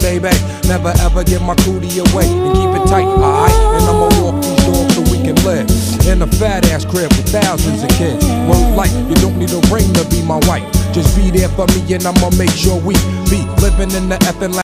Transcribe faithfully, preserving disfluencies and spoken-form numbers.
baby. Never ever give my cootie away and keep it tight, alright? And I'ma walk these dogs so we can live in a fat ass crib with thousands of kids. Word life, you don't need a ring to be my wife. Just be there for me and I'ma make sure we be living in the effing life.